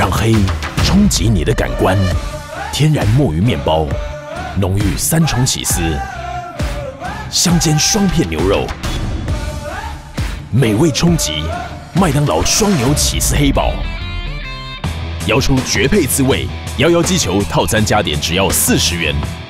让黑冲击你的感官。天然墨鱼面包，浓郁3重起司，香煎双片牛肉，美味冲击。麦当劳双牛起司黑堡，摇出绝配滋味。摇摇击球套餐加点只要40元。